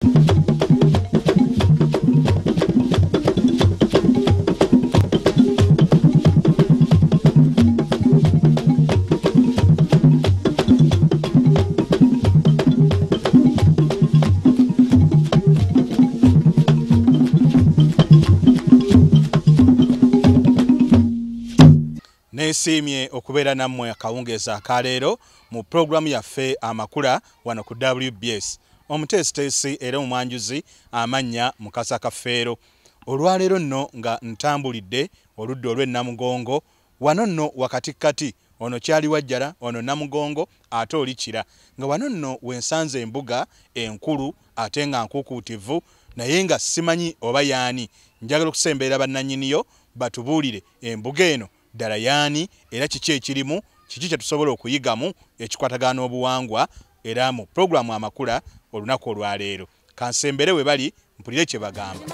Nesimye okubeera nammwe akawungeeza akaleero mu programu yaffe Amakula wano ku WBS. Omuteesiteesi era omwanjuzi amannya Mukasa Kafeero. Olwaleero nno nga ntambulidde oludda olw'e wano nno wakatikati ono kyali wajjala ono Namugongo ate oli Kira. Nga wano nno wensanze embuga enkulu ate nga nkukuutivu naye nga simanyi oba yaani. Njagala okusemberera bannannyiniyo batubuulire embuga eno ddala yaani era kiki ekirimu, kiki kye tusobola okuyigamu ekikwatagana obuwangwa era mu programu Amakula olunaku olwaleero. Kansembere we bali mpulire kye bagamba.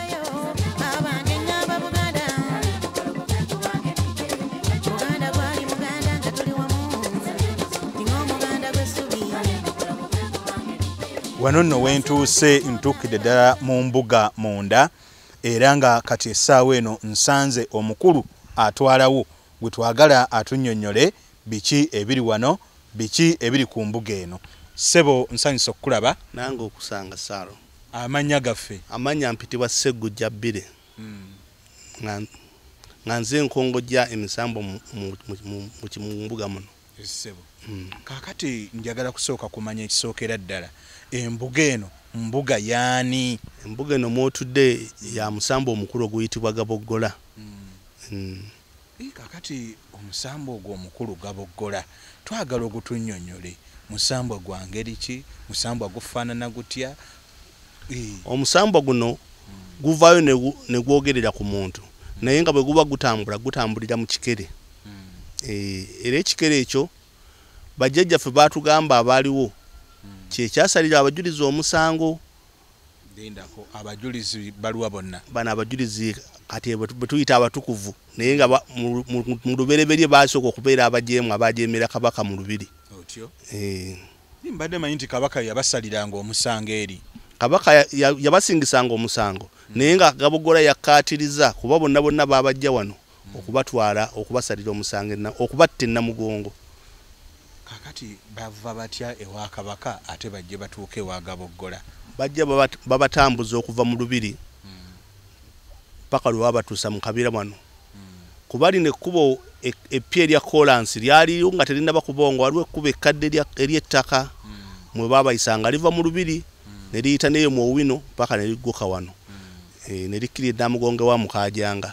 Wano nno wentuuse ntuukidde ddala mu mbuga munda era nga kati essaawa eno nsanze omukulu atwalawo gwe twagala atunnyonnyole biki ebiri wano, biki ebiri ku mbuga eno. Ssebo nsanyusa okukulaba. Nange okusanga Saalo. Amannya gaffe? Amanya mpitibwa Ssegujja Bbire. Nga nze nkongojja emisambo mu mbuga muno. Ssebo. Kaakati njagala kusooka kumanya ekisookera ddala. Embuga eno mbuga yaani? Embuga eno mwotudde ya musambo omukulu oguyitibwa Gaboggola. Kakati omusambo ogwo omukulu Gaboggola twagala ogutunnyonnyole. Musambo gwa ngeri ki? Musambo gufaanana gutya? Omusambo guno guvaayo ne gwogerera ku muntu naye nga bwe guba gutambulira mu kikere. Era ekikere ekyo bajjajjaffe baatugamba abaaliwo kyekyasalira abajulizi omusango. Abajulizi baluwa bonna? Bano abajulizi kati bwe tuyita abatukuvu naye nga mu lubereberye baasooka okubeera abajeemu abajeemera Kabaka mu lubiri. Otyo? Mbadde manyi nti Kabaka yabasaliranga omusango eri. Kabaka yabasingisanga omusango naye nga Gaboggola yakkaatiriza kuba bonna baabajja wano okubatwala okubasalira omusango okubatta e Namugongo. Kakati bava batya ewa Kabaka ate bajje batuuke ewa Gaboggola? Bajja babatambuza okuva mu lubiri paka lwe babatuusa mu kabira wano. Kuba lino ekkubo eppya erya kolansi lyaliyo nga terinaba kubongo, waliwo ekkubo ekkadde ery'ettaka mwe baabayisanga liva mu lubiri ne liyita neyo mu Owino paka ne ligguka wano ne likkira e Namugongo wa Mukaajanga.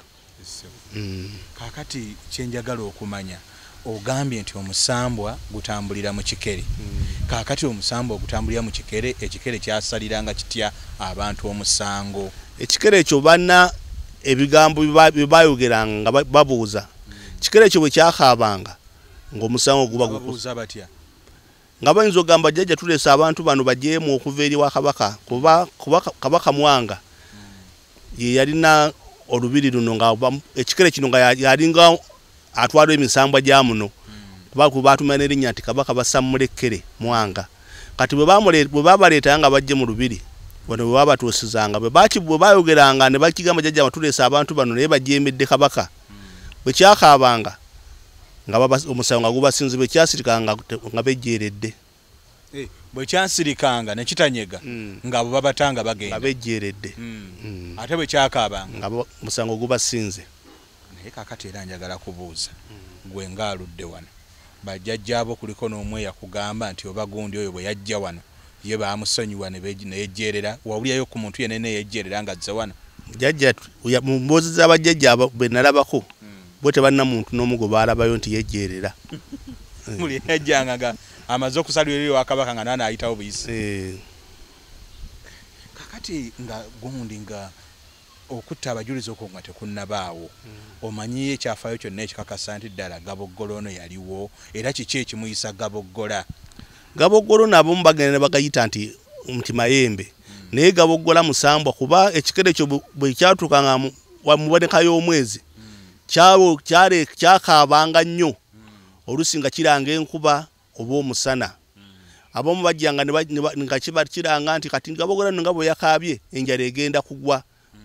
Kakati kyenjagala okumanya, ogambye nti omusambwa gutambulira mu kikere. Kakati omusambwa ogutambulira mu kikere, ekikere kyasaliranga kitya abantu omusango? Ekikere ekyo banna ebigambo bye bayogeranga nga babuuza. Ekikere ekyo bwe kyakaabanga ng'omusango guba babuuza batya? Nga bayinza okugamba jjajja tuleese abantu bano bajeemu okuva eri wa Kabaka kuba Kabaka Mwanga ye yalina olubiri luno nga ekikere kino nga yalinga atwala emisambwa gya muno kuba baatumira n'erinnya nti Kabaka Basammulekere Mwanga. Kati bwe babaleetanga nga bajje mu lubiri wano bwe babatuusizanga bwe bayogeranga ne bakigamba jjajja batuleese abantu bano naye bajeemedde Kabaka. Bwe kyakaabanga nga omusango nga gubasinze bwe kyasirikanga nga bejjeeredde. Bwe kyasirikanga ne kitanyega nga bo babatanga bagenda. Nga bejjeeredde. Ate bwe kyakaabanga nga omusango gubasinze. Naye kakati era njagala kubuuza gwe ngaaludde wano bajjajjaabo kuliko n'omwe yakugamba nti oba gundi oyo bwe yajja wano ye baamusonyiwa ne yejjeerera, wawulirayo ku muntu yenna yejjeerera nga azze wano? Jjajja mu mboozi z'abajjajja be nalabako bo tebalina muntu n'omu gwe baalabayo nti yejjeerera. Muli yajjanga nga amaze okusalira eri wa Kabaka nga naana ayitawo buyisi. Kakati nga gundi nga okutta abajulizi okwo nga tekunnabaawo, omanyi ekyafaayo kyonna ekikakasa nti ddala Gaboggola ono yaliwo era kiki ekimuyisa Gaboggola? Gaboggola nabo bagenda bagayita nti mayembe naye Gaboggola musambwa kuba ekikere ekyo bwe kyatuukanga mu muboneka y'omwezi kyakaabanga nnyo olusi nga kiranga enkuba oba omusana abamu bajjanga nga kibatiranga nti kati Gabogola nga bwe yakabye enjala egenda kugwa.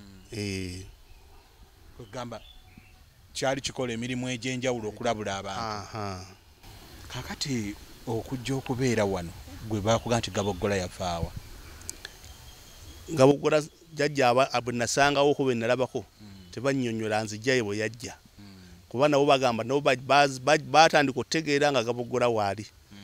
Kugamba kyali kikola emirimu egy'enjawulo okulabula abantu. Kakati okujja okubeera wano gwe bakuga nti Gabogola yafaawa. Gabogola jajja bwe nasangawo ko bwe nalabako tebannyonnyola nzijjayo bwe yajja. Kuba nabo bagamba nabo batandika okutegeera nga Gabogola waali.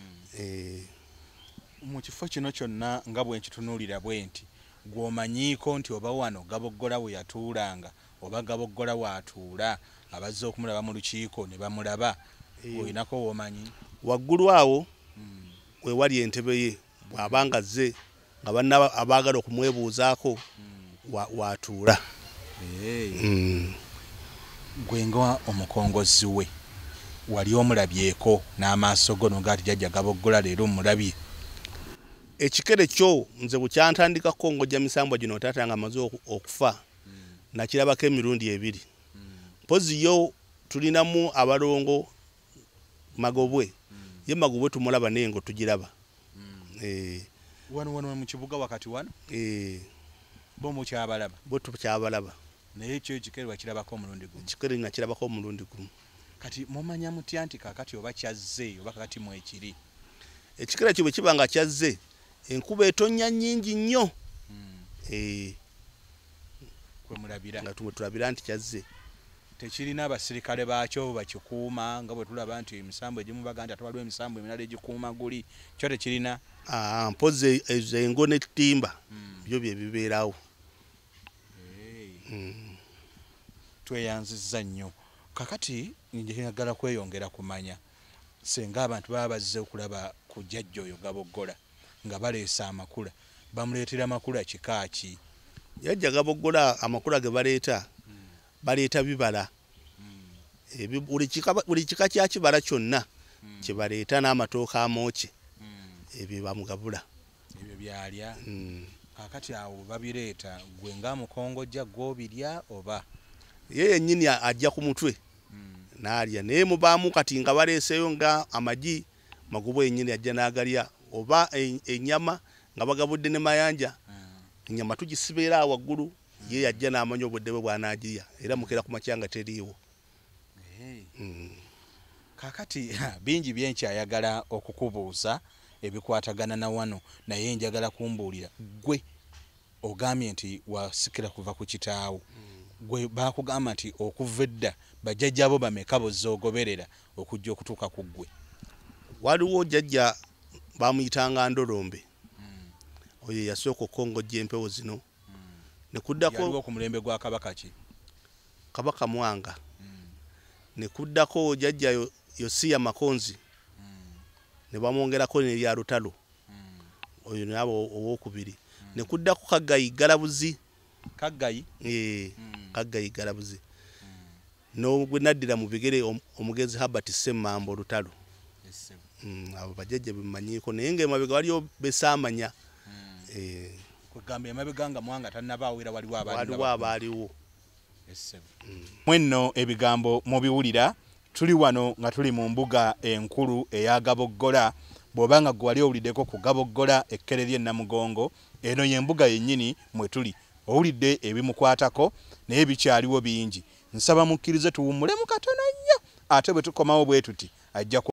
Mu kifo kino kyonna nga bwe nkitunuulira bwe nti gw'omanyiiko nti oba wano Gabogola we yatuulanga oba Gabogola waatuula abazze okumulaba mu lukiiko ne bamulaba olinako w'omanyi? Waggulu awo we wali entebe ye bw'abanga azze nga banna abaagala okumwebuuzaako waatuula. Gwe nga omukongozi we wali omulabyeko n'amaaso go noga ati jjajja Gabogola leero mulabye? Ekikere kyo nze bukyantandikako ng'ojja misambwa gino taata nga amaze okufa nakirabako emirundi ebiri. Mpozi yo tulinamu abalongo Magobwe ye Magobwe tumulaba nengo tugiraba. Wano mu kibuga wakati wano bo mukyabalaba? Bo tukyabalaba. Naye ekyo ekikere wakirabako omulundi gumu? Ekikere nakirabako omulundi gumu. Kati mumanya mutya nti kakati oba kyazze oba kakati mu ekiri? Ekikere kyo bwe kiba nga kyazze enkuba etonnya nnyingi nnyo. Kwe mulabira? Nga tulabira nti kyazze. Tekirina abasirikale baakyo bakikuuma nga bwe tulaba nti emisambo egimu baga nti atwaliwo emisambo emirala egikuuma guli kyo tekirina? Mpozi engo n'ettimba byo bye bibeerawo. Tweyanzizza nnyo. Kakati njagala kweyongera kumanya senga abantu baba bazze okulaba ku jjajja oyo Gabogola nga baleese amakula bamuleetera amakula kika ki? Jjajja Gabogola amakula ge baleeta bibala. Buli kika kya kibala kyonna kye baleeta n'amatooka amookye ebyo bamugabula. Ebyo byalya? Kakati awo babireeta gwe ng'amukongojja gw'obirya oba? Ye yennyini ajja ku mutwe n'alya, naye mubaamu kati nga baleeseyo nga amagi Magobwe yennyini ajja n'agalya oba ennyama nga bagabudde ne mayanja. Ennyama tugisibeera awo waggulu ye yajja n'amanya obudde bwe bw'anaagirya era mukera ku makya nga teriiwo. Kakati bingi byenkyayagala okukubuuza ebikwatagana na wano naye njagala kumbuulira gwe ogambye nti wasikira kuva ku kitaawo. Gwe bakugamba nti okuva edda bajjajjabo bameka bozze ogoberera okujja okutuuka ku ggwe? Waliwo jjajja bamuyitanga Ndolombe. Oyo yasooka okukongojja empewo zino. Yaliwo ku mulembe gwa Kabaka ki? Kabaka Mwanga. Ne kuddako jjajja Yosiya Makonzi ne bamwongerako n'erya Lutalo. Oyo nabo owokubiri. Ne kuddako Kaggayi Galabuzi. Kaggayi? Kaggayi Galabuzi. N'ogwe naddira mu bigere omugezi Herbert Ssemambo Lutalo. Abo bajjajja bemanyiiko naye ng'emabega waliyo besaamanya. Kugamba emabega nga Mwanga tannabaawo era waliwo abaaliwo. Mwenno ebigambo mubiwulira tuli wano nga tuli mu mbuga enkulu eya Gabogola. Bw'oba nga gwe wali owuliddeko ku Gabogola ekkere ly'e Namugongo, eno y'embuga yennyini mwe tuli. Owulidde ebimukwatako naye bikyaliwo bingi. Nsaba mukkirize tuwummulemu katono nnyo ate bwe tukomawo bwe tuti ajja